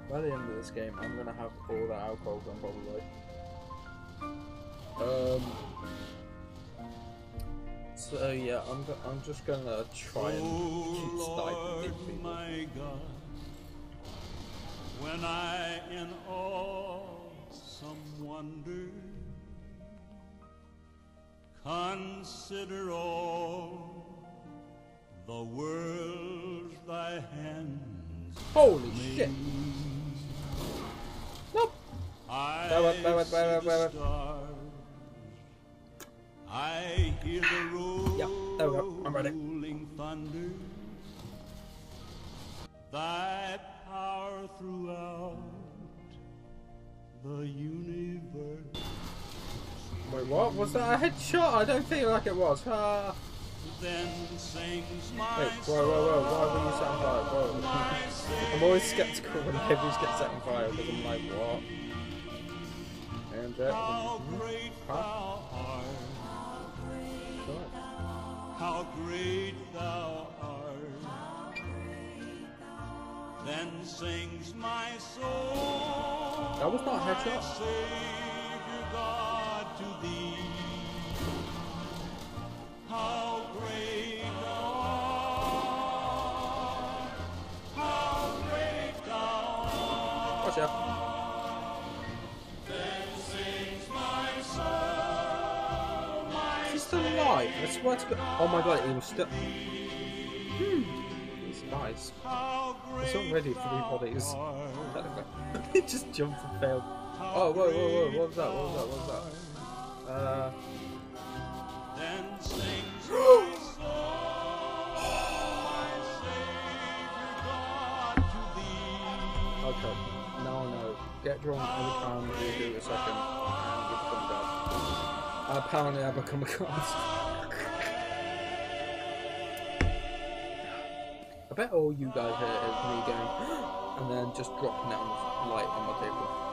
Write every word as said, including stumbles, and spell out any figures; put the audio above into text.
by the end of this game, I'm gonna have all that alcohol gone probably. Um. So yeah, I'm go I'm just gonna try and keep sniping people. My God, when I in awesome wonder consider all the world thy hands Holy made. shit! Nope. I Back up, back up, see back up, the back up. stars. I hear the rolling Yep, there we go. I'm ready. thunder. Thy power throughout the universe. Wait, what? Was that a headshot? I don't feel like it was. Ah. Then sings my Wait, whoa, whoa, whoa, why were you set on fire? Whoa. I'm always skeptical when heavies get set on fire because I'm like, what? And that. How great thou art. How great thou art. Then sings my soul. That was not a my headshot. Savior God to thee. How great thou art. How great thou art. Watch out. Then sings my soul. My Is he still alive? I swear to God. Oh my god, he was still. Hmm. He's nice. How It's great already three thou bodies. art. He just jumped and failed. Oh, whoa, whoa, whoa. What was that? What was that? What was that? Uh. Then sings my soul, my Savior God to thee. Okay. Now I know. Get drunk every time you do a second and you become dead. Apparently I become a god. I bet all you guys hear is me going and then just dropping it on the light on my table.